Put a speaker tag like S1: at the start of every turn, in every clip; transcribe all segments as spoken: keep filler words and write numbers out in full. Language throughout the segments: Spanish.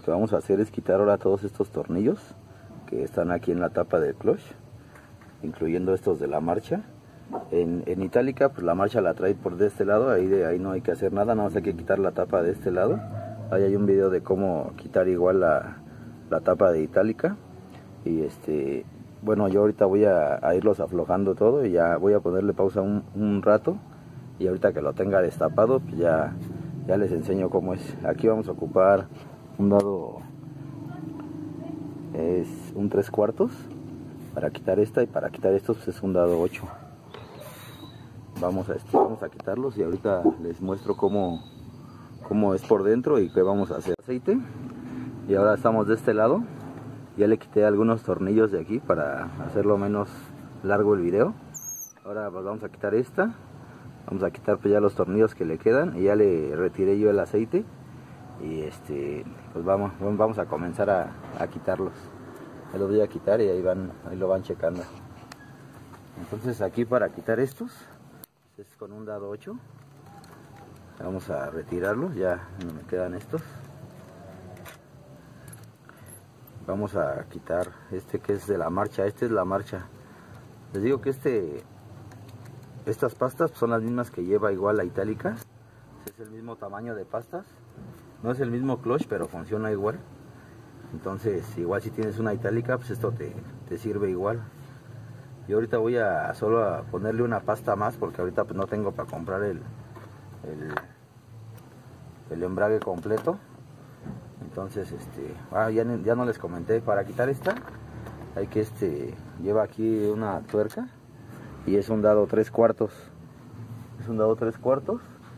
S1: que vamos a hacer es quitar ahora todos estos tornillos que están aquí en la tapa del clutch, incluyendo estos de la marcha. En, en itálica pues la marcha la trae por de este lado, ahí, de, ahí no hay que hacer nada, nada más hay que quitar la tapa de este lado. Ahí hay un video de cómo quitar igual la, la tapa de itálica. Y este, bueno, yo ahorita voy a, a irlos aflojando todo y ya voy a ponerle pausa un, un rato. Y ahorita que lo tenga destapado, pues ya, ya les enseño cómo es. Aquí vamos a ocupar un dado, es un tres cuartos para quitar esta, y para quitar estos pues es un dado ocho. Vamos a, este, vamos a quitarlos y ahorita les muestro cómo, cómo es por dentro y qué vamos a hacer. Aceite. Y ahora estamos de este lado. Ya le quité algunos tornillos de aquí para hacerlo menos largo el video. Ahora pues vamos a quitar esta. Vamos a quitar pues ya los tornillos que le quedan y ya le retiré yo el aceite. Y este pues vamos, vamos a comenzar a, a quitarlos. Ya los voy a quitar y ahí van, ahí lo van checando. Entonces aquí para quitar estos es con un dado ocho. Vamos a retirarlos, ya no me quedan estos. Vamos a quitar este que es de la marcha. Este es la marcha. Les digo que este estas pastas son las mismas que lleva igual la itálica. Es el mismo tamaño de pastas. No es el mismo clutch, pero funciona igual. Entonces igual si tienes una itálica, pues esto te, te sirve igual. Yo ahorita voy a solo a ponerle una pasta más porque ahorita pues no tengo para comprar el, el, el embrague completo. Entonces este ah, ya, ya no les comenté, para quitar esta hay que este lleva aquí una tuerca y es un dado tres cuartos. Es un dado tres cuartos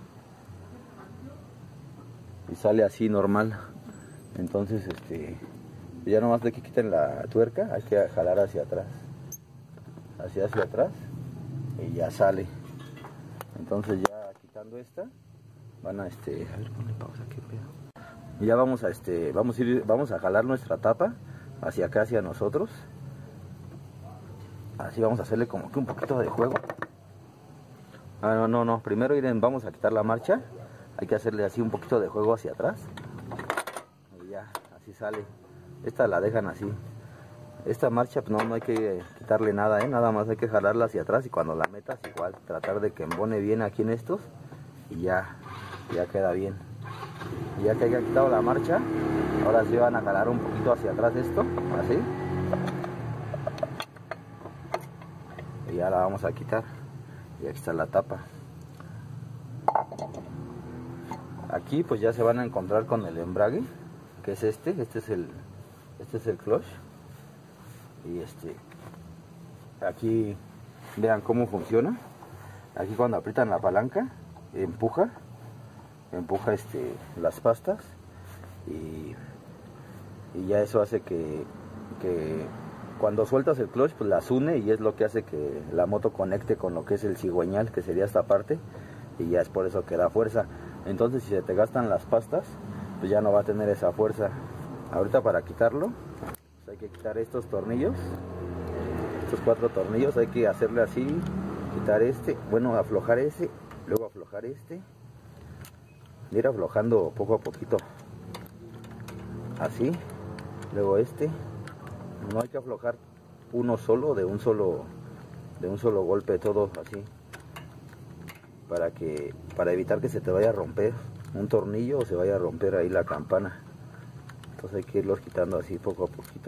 S1: y sale así normal. Entonces este ya nomás de que quiten la tuerca hay que jalar hacia atrás. Hacia hacia atrás y ya sale. Entonces ya quitando esta van a este a ver, ponle pausa aquí, pedo. Y ya vamos a este vamos a ir vamos a jalar nuestra tapa hacia acá, hacia nosotros. Así vamos a hacerle como que un poquito de juego. Ah, no, no, no, primero miren, vamos a quitar la marcha. Hay que hacerle así un poquito de juego hacia atrás. Y ya, así sale. Esta la dejan así. Esta marcha pues no, no hay que quitarle nada, ¿eh? Nada más hay que jalarla hacia atrás y cuando la metas igual tratar de que embone bien aquí en estos y ya, ya queda bien. Y ya que haya quitado la marcha, ahora sí van a jalar un poquito hacia atrás esto, así. Y ya la vamos a quitar. Y aquí está la tapa. Aquí pues ya se van a encontrar con el embrague, que es este, este es el, este es el clutch. Y este, aquí vean cómo funciona. Aquí cuando aprietan la palanca, empuja, empuja este, las pastas y, y ya eso hace que, que cuando sueltas el clutch pues las une y es lo que hace que la moto conecte con lo que es el cigüeñal, que sería esta parte, y ya es por eso que da fuerza. Entonces si se te gastan las pastas pues ya no va a tener esa fuerza. Ahorita para quitarlo hay que quitar estos tornillos, estos cuatro tornillos, hay que hacerle así, quitar este, bueno, aflojar ese, luego aflojar este, ir aflojando poco a poquito, así, luego este, no hay que aflojar uno solo, de un solo, de un solo golpe, todo así, para que, para evitar que se te vaya a romper un tornillo o se vaya a romper ahí la campana. Entonces hay que irlos quitando así poco a poquito.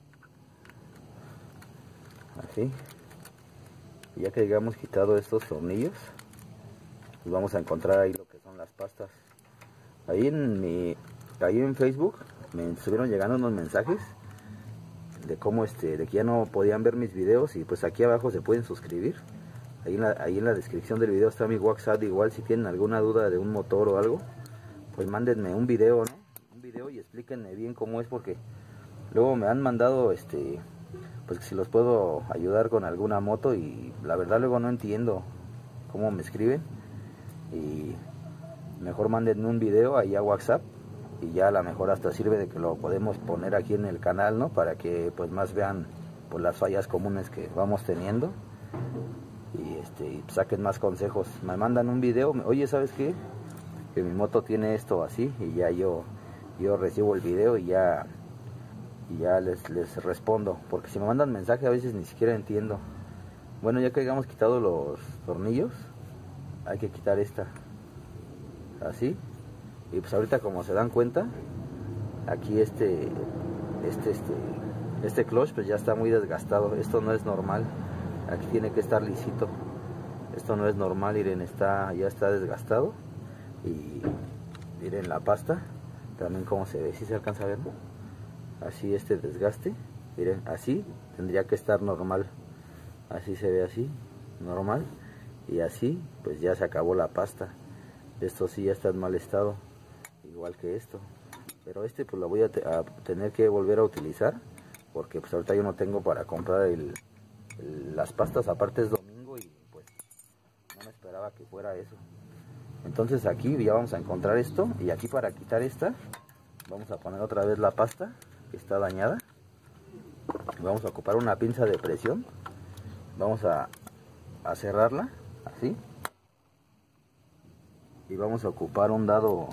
S1: Así. Y ya que hayamos quitado estos tornillos, pues vamos a encontrar ahí lo que son las pastas. Ahí en mi, ahí en Facebook me estuvieron llegando unos mensajes de cómo este, de que ya no podían ver mis videos y pues aquí abajo se pueden suscribir. Ahí en la, ahí en la descripción del video está mi WhatsApp, igual si tienen alguna duda de un motor o algo, pues mándenme un video, ¿no? Video y explíquenme bien cómo es, porque luego me han mandado este pues que si los puedo ayudar con alguna moto y la verdad luego no entiendo cómo me escriben y mejor mándenme un video ahí a WhatsApp y ya a lo mejor hasta sirve de que lo podemos poner aquí en el canal, ¿no? Para que pues más vean pues las fallas comunes que vamos teniendo y este y saquen más consejos. Me mandan un video, oye, ¿sabes qué? Que mi moto tiene esto así y ya yo yo recibo el video y ya, y ya les, les respondo, porque si me mandan mensaje a veces ni siquiera entiendo. Bueno, ya que hayamos quitado los tornillos, hay que quitar esta, así. Y pues ahorita, como se dan cuenta, aquí este, este, este, este clutch pues ya está muy desgastado. Esto no es normal, aquí tiene que estar lisito. Esto no es normal, miren, está, ya está desgastado. Y miren la pasta, también como se ve, si se alcanza a ver, así este desgaste, miren, así tendría que estar normal. Así se ve, así, normal. Y así, pues ya se acabó la pasta. Esto sí ya está en mal estado, igual que esto. Pero este pues lo voy a, te a tener que volver a utilizar, porque pues ahorita yo no tengo para comprar el, el, las pastas. Aparte es domingo y pues no me esperaba que fuera eso. Entonces aquí ya vamos a encontrar esto. Y aquí, para quitar esta, vamos a poner otra vez la pasta que está dañada. Vamos a ocupar una pinza de presión. Vamos a, a cerrarla así. Y vamos a ocupar un dado,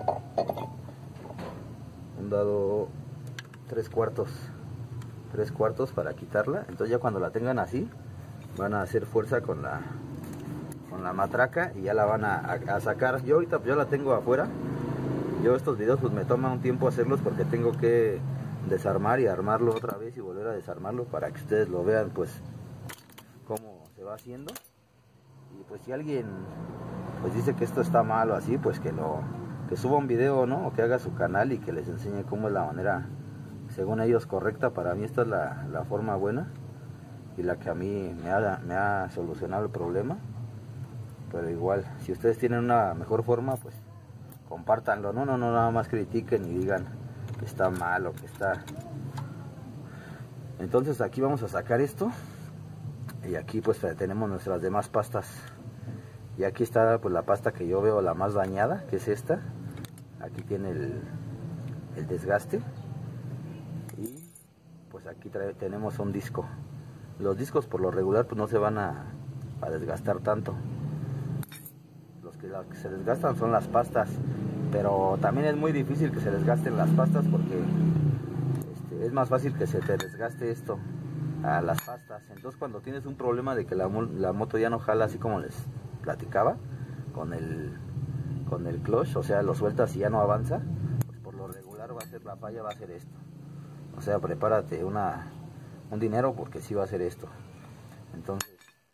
S1: un dado tres cuartos, tres cuartos para quitarla. Entonces ya cuando la tengan así, van a hacer fuerza con la, con la matraca y ya la van a, a, a sacar. Yo ahorita pues ya la tengo afuera. Yo estos videos pues me toma un tiempo hacerlos, porque tengo que desarmar y armarlo otra vez y volver a desarmarlo, para que ustedes lo vean pues cómo se va haciendo. Y pues si alguien pues dice que esto está mal o así, pues que lo que suba un video, ¿no? O que haga su canal y que les enseñe cómo es la manera, según ellos, correcta. Para mí esta es la, la forma buena y la que a mí me ha, me ha solucionado el problema. Pero igual, si ustedes tienen una mejor forma, pues compártanlo, no, no, no, nada más critiquen y digan que está mal o que está. Entonces aquí vamos a sacar esto. Y aquí pues tenemos nuestras demás pastas. Y aquí está pues la pasta que yo veo la más dañada, que es esta. Aquí tiene el, el desgaste. Y pues aquí trae, tenemos un disco. Los discos por lo regular pues no se van a, a desgastar tanto. Los que, los que se desgastan son las pastas. Pero también es muy difícil que se desgasten las pastas, porque este, es más fácil que se te desgaste esto a las pastas. Entonces cuando tienes un problema de que la, la moto ya no jala así como les platicaba con el con el clutch, o sea, lo sueltas y ya no avanza, pues por lo regular va a ser la falla, va a ser esto. O sea, prepárate una un dinero, porque sí va a ser esto. Entonces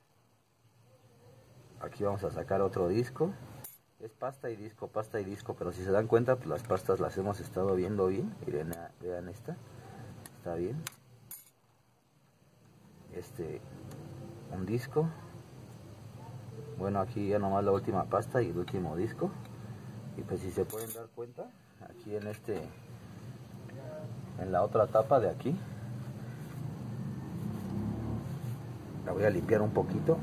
S1: aquí vamos a sacar otro disco. Es pasta y disco, pasta y disco, pero si se dan cuenta, pues las pastas las hemos estado viendo bien. Miren, vean esta, está bien. Este, un disco. Bueno, aquí ya nomás la última pasta y el último disco. Y pues si se pueden dar cuenta, aquí en este, en la otra tapa de aquí, la voy a limpiar un poquito.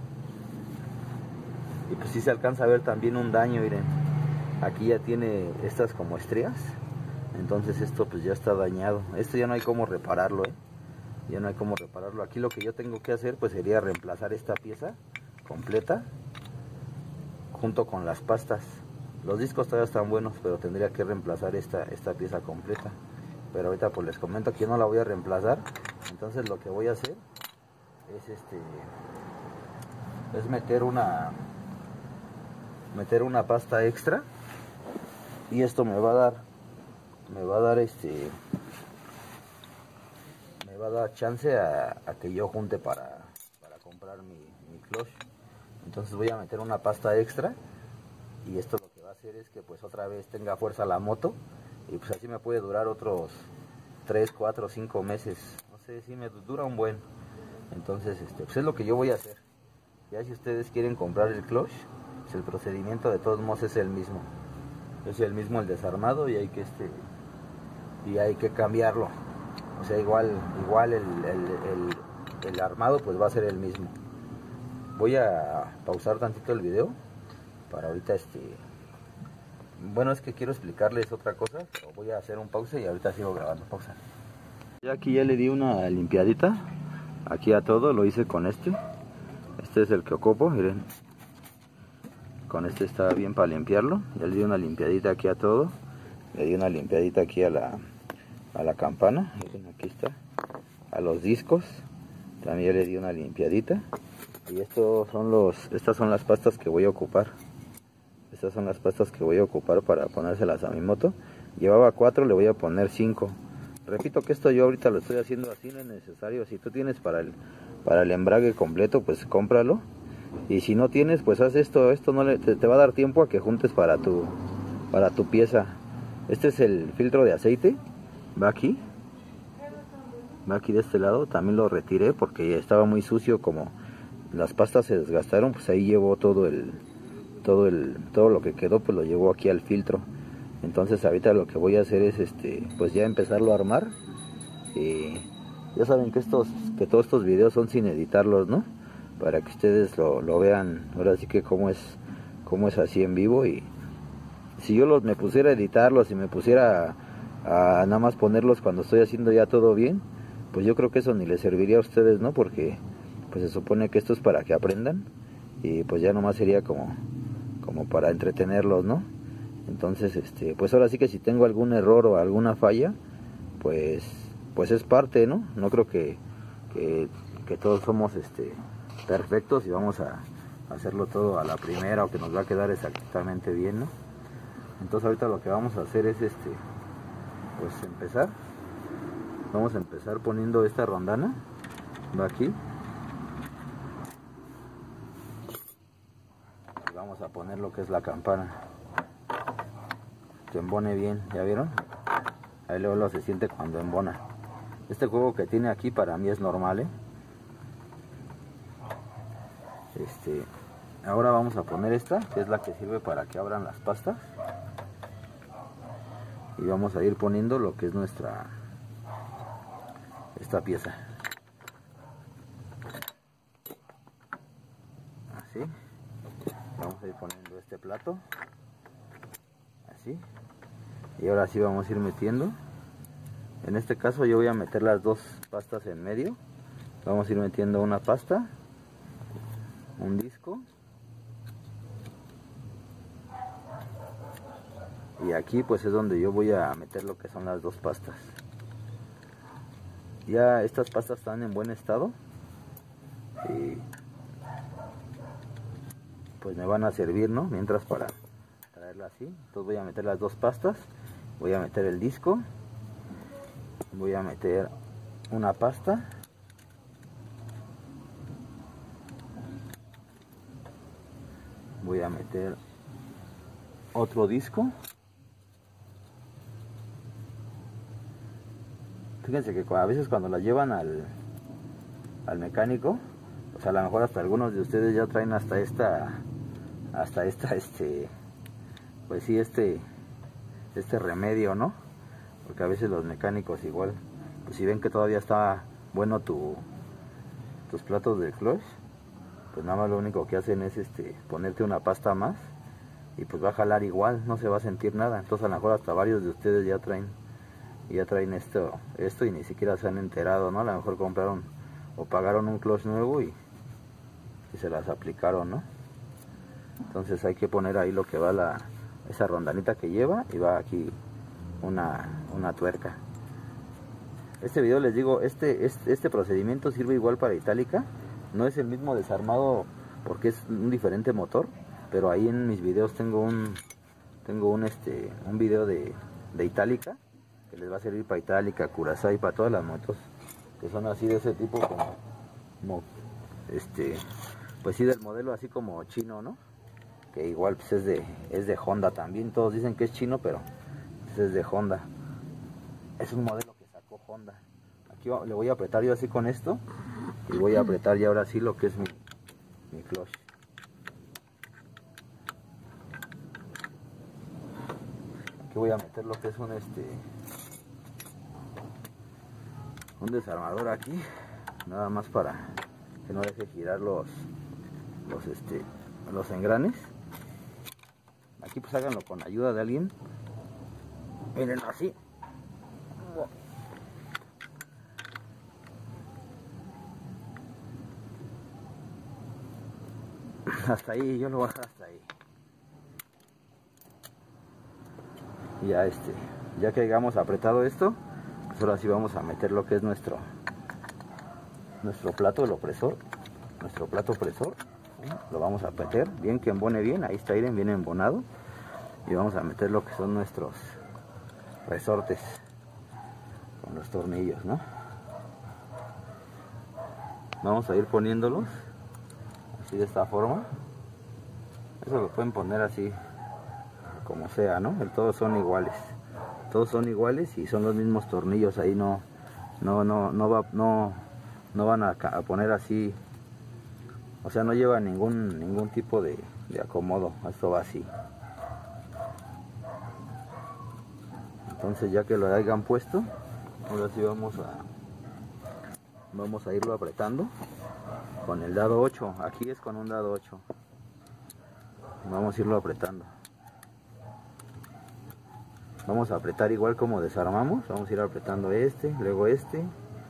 S1: Y pues si se alcanza a ver también un daño, miren. Aquí ya tiene estas como estrías. Entonces esto pues ya está dañado. Esto ya no hay cómo repararlo, ¿eh? Ya no hay cómo repararlo. Aquí lo que yo tengo que hacer pues sería reemplazar esta pieza completa junto con las pastas. Los discos todavía están buenos, pero tendría que reemplazar esta, esta pieza completa. Pero ahorita pues les comento que yo no la voy a reemplazar. Entonces lo que voy a hacer es este es meter una meter una pasta extra, y esto me va a dar me va a dar este me va a dar chance a, a que yo junte para, para comprar mi, mi clutch. Entonces voy a meter una pasta extra, y esto lo que va a hacer es que pues otra vez tenga fuerza la moto, y pues así me puede durar otros tres, cuatro, cinco meses, no sé, si me dura un buen. Entonces este pues es lo que yo voy a hacer. Ya si ustedes quieren comprar el clutch, pues el procedimiento de todos modos es el mismo. Es el mismo el desarmado, y hay que este y hay que cambiarlo. O sea, igual igual el, el, el, el armado pues va a ser el mismo. Voy a pausar tantito el video para ahorita este bueno, es que quiero explicarles otra cosa, pero voy a hacer un pausa y ahorita sigo grabando. Pausa. Ya aquí ya le di una limpiadita aquí a todo, lo hice con este. Este es el que ocupo, miren. Con este está bien para limpiarlo. Ya le di una limpiadita aquí a todo. le di una limpiadita aquí a la, a la campana, miren, aquí está, a los discos, también le di una limpiadita. Y estos son los, estas son las pastas que voy a ocupar. Estas son las pastas que voy a ocupar para ponérselas a mi moto. Llevaba cuatro, le voy a poner cinco. Repito que esto yo ahorita lo estoy haciendo así, no es necesario. Si tú tienes para el, para el embrague completo, pues cómpralo. Y si no tienes, pues haz esto. Esto no le, te, te va a dar tiempo a que juntes para tu, para tu pieza. Este es el filtro de aceite. Va aquí. Va aquí de este lado. También lo retiré porque estaba muy sucio. Como las pastas se desgastaron, pues ahí llevo todo el... todo el todo lo que quedó, pues lo llevo aquí al filtro. Entonces ahorita lo que voy a hacer es este pues ya empezarlo a armar. Y ya saben que estos que todos estos videos son sin editarlos, ¿no? Para que ustedes lo, lo vean ahora sí que cómo es cómo es así en vivo. Y si yo los me pusiera a editarlos y me pusiera a, a nada más ponerlos cuando estoy haciendo ya todo bien, pues yo creo que eso ni les serviría a ustedes, ¿no? Porque pues se supone que esto es para que aprendan y pues ya nomás sería como como para entretenerlos, ¿no? Entonces, este, pues ahora sí que si tengo algún error o alguna falla, pues, pues es parte, ¿no? No creo que, que, que todos somos, este, perfectos y vamos a hacerlo todo a la primera o que nos va a quedar exactamente bien, ¿no? Entonces ahorita lo que vamos a hacer es, este, pues empezar. Vamos a empezar poniendo esta rondana, va aquí. Vamos a poner lo que es la campana, que embone bien, ¿ya vieron? Ahí luego lo se siente cuando embona. Este juego que tiene aquí para mí es normal, ¿eh? Este, ahora vamos a poner esta, que es la que sirve para que abran las pastas. Y vamos a ir poniendo lo que es nuestra, esta pieza. Así. Vamos a ir poniendo este plato así, y ahora sí vamos a ir metiendo. En este caso yo voy a meter las dos pastas en medio. Vamos a ir metiendo una pasta, un disco, y aquí pues es donde yo voy a meter lo que son las dos pastas. Ya estas pastas están en buen estado y pues me van a servir, ¿no? Mientras para traerla así. Entonces voy a meter las dos pastas, voy a meter el disco, voy a meter una pasta, voy a meter otro disco. Fíjense que a veces cuando la llevan al, al mecánico, o sea, a lo mejor hasta algunos de ustedes ya traen hasta esta hasta esta este pues sí este este remedio, ¿no? Porque a veces los mecánicos igual, pues si ven que todavía está bueno tu tus platos de clutch, pues nada más lo único que hacen es este ponerte una pasta más y pues va a jalar igual, no se va a sentir nada. Entonces a lo mejor hasta varios de ustedes ya traen ya traen esto esto y ni siquiera se han enterado, ¿no? A lo mejor compraron o pagaron un clutch nuevo y, y se las aplicaron, ¿no? Entonces hay que poner ahí lo que va la esa rondanita que lleva, y va aquí una, una tuerca. Este video les digo, este, este, este procedimiento sirve igual para Itálica. No es el mismo desarmado porque es un diferente motor, pero ahí en mis videos tengo un tengo un este un video de, de Itálica que les va a servir para Itálica, Curaçao y para todas las motos que son así de ese tipo, como, como este pues sí, del modelo así como chino, ¿no? Que igual pues es de es de Honda también. Todos dicen que es chino, pero pues es de Honda. Es un modelo que sacó Honda. Aquí le voy a apretar yo así con esto y voy a apretar ya ahora sí lo que es mi, mi clutch. Aquí voy a meter lo que es un este un desarmador aquí, nada más para que no deje girar los los este los engranes. Aquí pues háganlo con ayuda de alguien. Miren así. Hasta ahí, yo lo voy a dejar hasta ahí. ya este, ya que hayamos apretado esto, pues ahora sí vamos a meter lo que es nuestro nuestro plato, el opresor, nuestro plato opresor, ¿sí? Lo vamos a meter bien, que embone bien, ahí está, miren, bien embonado, y vamos a meter lo que son nuestros resortes con los tornillos, ¿no? Vamos a ir poniéndolos así, de esta forma. Eso lo pueden poner así como sea, ¿no? Todos son iguales, todos son iguales y son los mismos tornillos. Ahí no no no no va no no van a, a poner así, o sea, no lleva ningún ningún tipo de, de acomodo. Esto va así. Entonces, ya que lo hayan puesto, ahora sí vamos a vamos a irlo apretando con el dado ocho. Aquí es con un dado ocho. Vamos a irlo apretando. Vamos a apretar igual como desarmamos. Vamos a ir apretando este, luego este,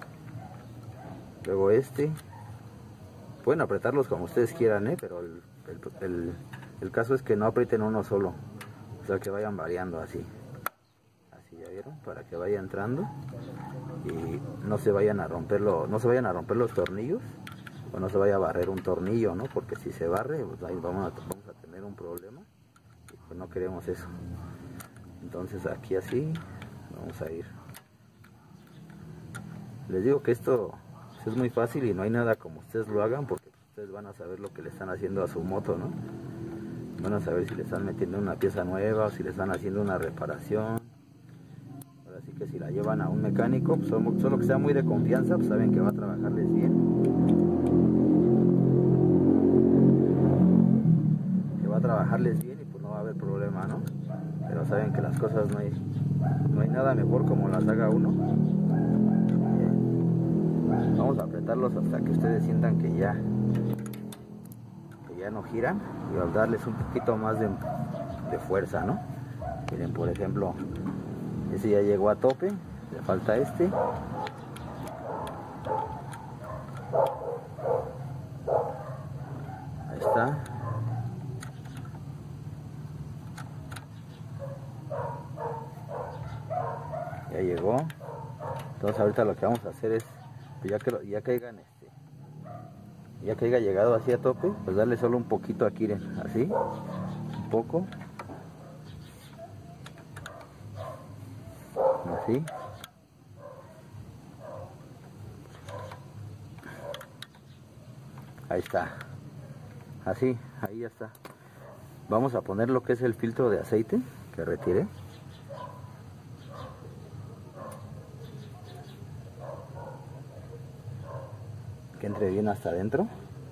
S1: luego este. Pueden apretarlos como ustedes quieran, ¿eh? Pero el, el, el, el caso es que no aprieten uno solo, o sea, que vayan variando así. Así, ¿ya vieron? Para que vaya entrando y no se vayan a romperlo, no se vayan a romper los tornillos, o no se vaya a barrer un tornillo, ¿no? Porque si se barre, pues ahí vamos a, vamos a tener un problema y pues no queremos eso. Entonces aquí así vamos a ir. Les digo que esto es muy fácil y no hay nada como ustedes lo hagan, porque ustedes van a saber lo que le están haciendo a su moto, ¿no? Van a saber si le están metiendo una pieza nueva o si le están haciendo una reparación. Ahora sí que si la llevan a un mecánico, pues solo que sea muy de confianza, pues saben que va a trabajarles bien. Que va a trabajarles bien y pues no va a haber problema, ¿no? Pero saben que las cosas no hay, no hay nada mejor como las haga uno. Bien. Vamos a apretarlos hasta que ustedes sientan que ya, que ya no giran, y al darles un poquito más de, de fuerza, ¿no? Miren, por ejemplo, ese ya llegó a tope, le falta este. Ahí está. Ya llegó. Entonces ahorita lo que vamos a hacer es, pues ya que lo, ya caigan este, ya que haya llegado así a tope, pues darle solo un poquito aquí, miren, así, un poco, así. Ahí está, así, ahí ya está. Vamos a poner lo que es el filtro de aceite que retiré. Que entre bien hasta adentro.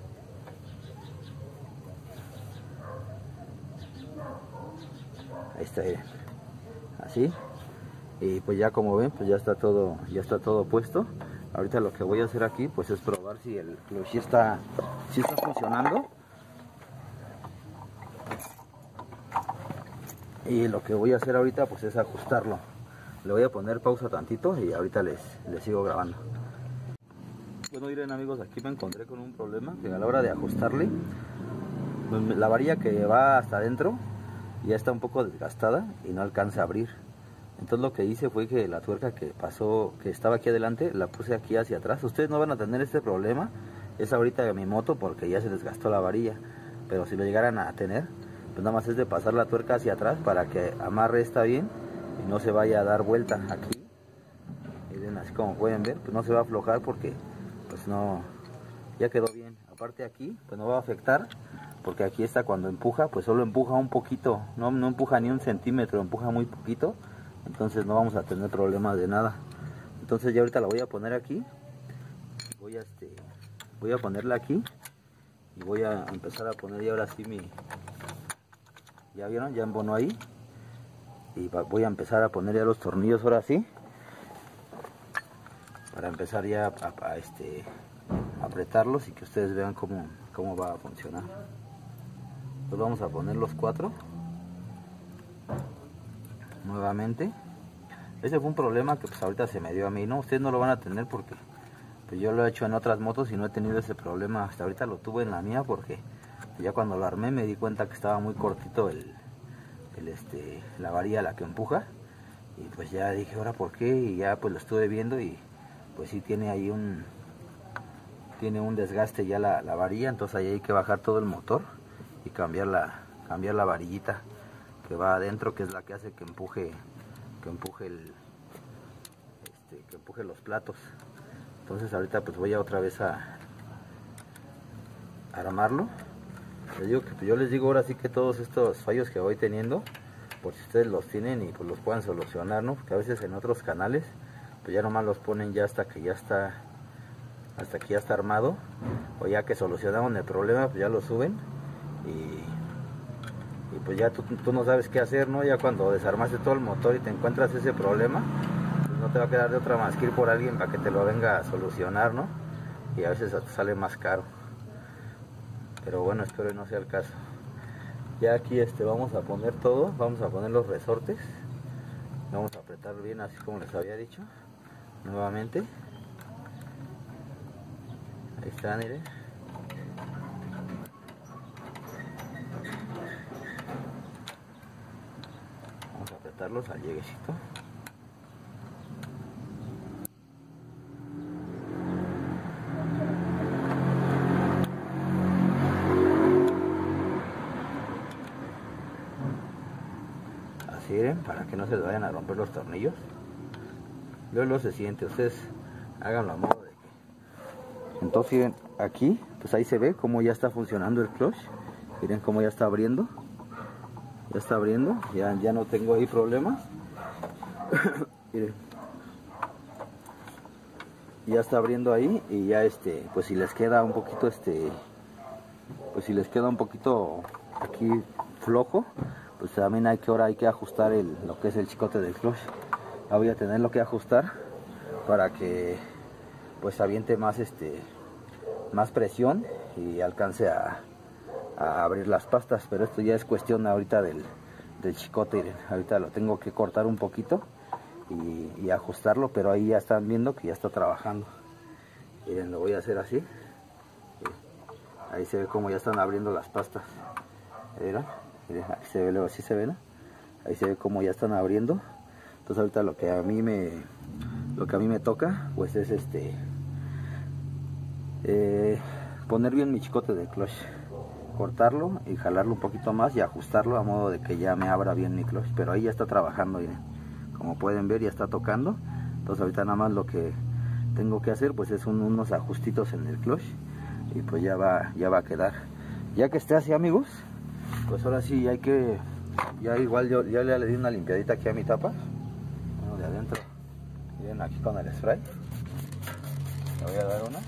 S1: Ahí está, bien. Así. Y pues ya como ven, pues ya está todo, ya está todo puesto. Ahorita lo que voy a hacer aquí pues es probar si el clutch está, si está funcionando. Y lo que voy a hacer ahorita pues es ajustarlo. Le voy a poner pausa tantito y ahorita les, les sigo grabando. Bueno, miren amigos, aquí me encontré con un problema, que a la hora de ajustarle, la varilla que va hasta adentro ya está un poco desgastada y no alcanza a abrir. Entonces lo que hice fue que la tuerca que pasó, que estaba aquí adelante, la puse aquí hacia atrás. Ustedes no van a tener este problema, es ahorita de mi moto porque ya se desgastó la varilla, pero si lo llegaran a tener, pues nada más es de pasar la tuerca hacia atrás para que amarre esta bien y no se vaya a dar vuelta aquí. Miren, así como pueden ver, pues no se va a aflojar porque pues no, ya quedó bien. Aparte aquí pues no va a afectar porque aquí está, cuando empuja pues solo empuja un poquito, no, no empuja ni un centímetro, empuja muy poquito, entonces no vamos a tener problemas de nada. Entonces ya ahorita la voy a poner aquí, voy a este voy a ponerla aquí y voy a empezar a poner ya ahora sí mi, ya vieron, ya embonó ahí, y voy a empezar a poner ya los tornillos ahora sí, para empezar ya a, a, este, a apretarlos y que ustedes vean cómo, cómo va a funcionar. Pues vamos a poner los cuatro nuevamente. Ese fue un problema que pues ahorita se me dio a mí, ¿no? Ustedes no lo van a tener porque pues yo lo he hecho en otras motos y no he tenido ese problema. Hasta ahorita lo tuve en la mía porque ya cuando lo armé me di cuenta que estaba muy cortito el, el este la varilla la que empuja, y pues ya dije ahora por qué, y ya pues lo estuve viendo y pues sí tiene ahí un tiene un desgaste ya la, la varilla, entonces ahí hay que bajar todo el motor y cambiar la cambiar la varillita que va adentro, que es la que hace que empuje que empuje el este, que empuje los platos. Entonces ahorita pues voy a otra vez a, a armarlo. Les digo que pues yo les digo ahora sí que todos estos fallos que voy teniendo, por si ustedes los tienen y pues los puedan solucionar, ¿no? Porque a veces en otros canales pues ya nomás los ponen ya hasta que ya está hasta que ya está armado, o ya que solucionaron el problema pues ya lo suben y, y pues ya tú, tú no sabes qué hacer, ¿no? Ya cuando desarmaste todo el motor y te encuentras ese problema, pues no te va a quedar de otra más que ir por alguien para que te lo venga a solucionar, ¿no? Y a veces hasta sale más caro. Pero bueno, espero que no sea el caso. Ya aquí este vamos a poner todo, vamos a poner los resortes, vamos a apretar bien así como les había dicho, nuevamente. Ahí están, miren. Vamos a apretarlos al lleguecito. Así, miren, para que no se les vayan a romper los tornillos. Luego se siente, ustedes háganlo a modo de que. Entonces, miren, aquí, pues ahí se ve cómo ya está funcionando el clutch. Miren cómo ya está abriendo. Ya está abriendo, ya, ya no tengo ahí problemas. Miren. Ya está abriendo ahí y ya este, pues si les queda un poquito este, pues si les queda un poquito aquí flojo, pues también hay que ahora hay que ajustar el, lo que es el chicote del clutch. Ya voy a tenerlo que ajustar para que pues aviente más este, más presión y alcance a, a abrir las pastas, pero esto ya es cuestión ahorita del, del chicote. Ahorita lo tengo que cortar un poquito y, y ajustarlo, pero ahí ya están viendo que ya está trabajando. Miren, lo voy a hacer así. Ahí se ve como ya están abriendo las pastas. ¿Vieron? Miren, aquí se ve, luego así se ve, ¿no? Ahí se ve como ya están abriendo. Entonces ahorita lo que a mí me lo que a mí me toca pues es este eh, poner bien mi chicote de clutch, cortarlo y jalarlo un poquito más y ajustarlo a modo de que ya me abra bien mi clutch. Pero ahí ya está trabajando, miren, como pueden ver ya está tocando. Entonces ahorita nada más lo que tengo que hacer pues es un, unos ajustitos en el clutch y pues ya va ya va a quedar. Ya que esté así, amigos, pues ahora sí hay que, ya igual yo ya le di una limpiadita aquí a mi tapa, bueno, de adentro. Miren, aquí con el spray le voy a dar una.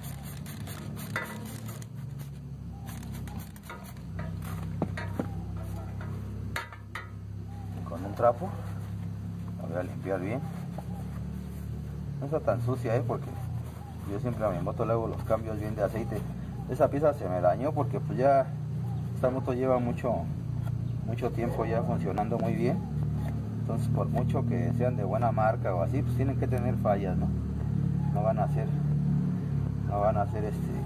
S1: Con un trapo la voy a limpiar bien. No está tan sucia, ¿eh? Porque yo siempre a mi moto le hago los cambios bien de aceite. Esa pieza se me dañó porque pues ya esta moto lleva mucho mucho tiempo ya funcionando muy bien. Entonces por mucho que sean de buena marca o así, pues tienen que tener fallas, ¿no? No van a ser no van a ser este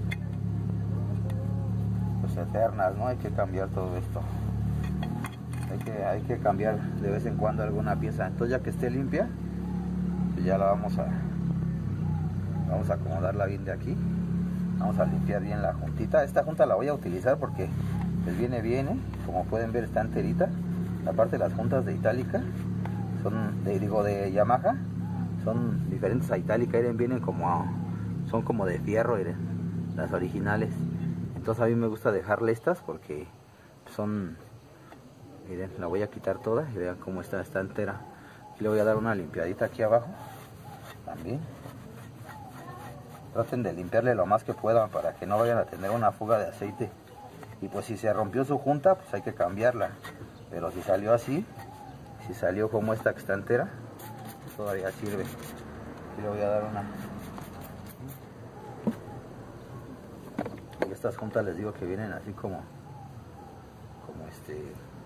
S1: pues eternas, ¿no? Hay que cambiar todo esto. Hay que, hay que cambiar de vez en cuando alguna pieza. Entonces ya que esté limpia, pues ya la vamos a vamos a acomodarla bien de aquí. Vamos a limpiar bien la juntita. Esta junta la voy a utilizar porque pues viene bien, ¿eh? Como pueden ver está enterita. Aparte las juntas de Itálica son de, digo, de Yamaha, son diferentes a Itálica, miren, vienen como son como de fierro, miren, las originales. Entonces a mí me gusta dejarle estas porque son, miren, la voy a quitar toda y vean cómo está, está entera. Y le voy a dar una limpiadita aquí abajo también. Traten de limpiarle lo más que puedan para que no vayan a tener una fuga de aceite. Y pues si se rompió su junta, pues hay que cambiarla. Pero si salió así, si salió como esta que está entera, todavía sirve. Y le voy a dar una. Y estas juntas les digo que vienen así como, como este,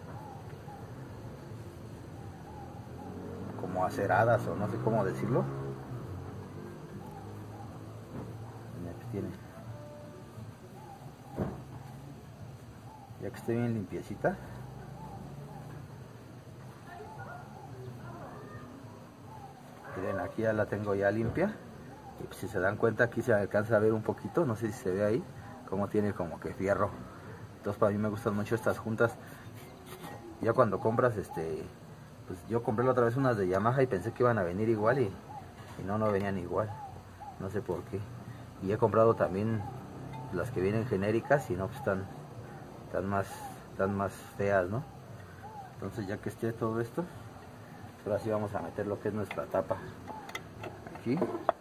S1: como aceradas o no sé cómo decirlo. Tiene. Ya que esté bien limpiecita, Miren, aquí ya la tengo ya limpia. Y pues, si se dan cuenta, aquí se alcanza a ver un poquito, no sé si se ve ahí, como tiene como que fierro. Entonces para mí me gustan mucho estas juntas. Ya cuando compras, este, pues yo compré la otra vez unas de Yamaha y pensé que iban a venir igual y, y no, no venían igual. No sé por qué. Y he comprado también las que vienen genéricas y no, pues están, están, más, están más feas, ¿no? Entonces ya que esté todo esto, ahora sí vamos a meter lo que es nuestra tapa. Aquí.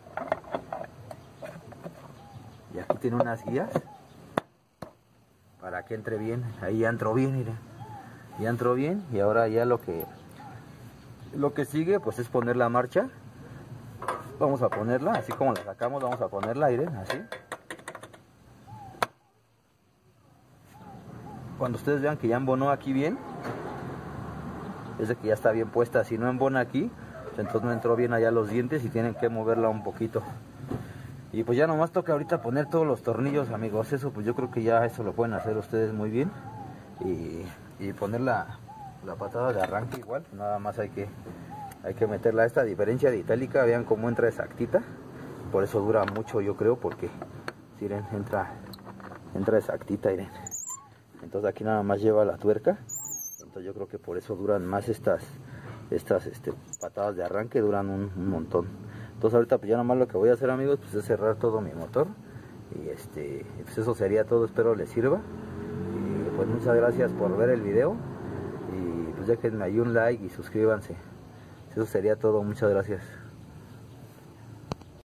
S1: Y aquí tiene unas guías para que entre bien. Ahí ya entró bien, miren. Ya entró bien y ahora ya lo que lo que sigue pues es poner la marcha. Vamos a ponerla, así como la sacamos, vamos a ponerla, miren, así. Cuando ustedes vean que ya embonó aquí bien, es de que ya está bien puesta. Si no embona aquí, entonces no entró bien allá los dientes y tienen que moverla un poquito. Y pues ya nomás toca ahorita poner todos los tornillos, amigos. Eso pues yo creo que ya eso lo pueden hacer ustedes muy bien. Y, y poner la, la patada de arranque igual, nada más hay que, hay que meterla. Esta diferencia de itálica, vean cómo entra exactita. Por eso dura mucho, yo creo, porque miren, entra, entra exactita, miren. Entonces aquí nada más lleva la tuerca. Entonces yo creo que por eso duran más estas, estas este, patadas de arranque, duran un, un montón. Entonces ahorita pues ya nomás lo que voy a hacer, amigos, pues es cerrar todo mi motor. Y este, pues eso sería todo, espero les sirva. Y pues muchas gracias por ver el video. Y pues déjenme ahí un like y suscríbanse. Eso sería todo, muchas gracias.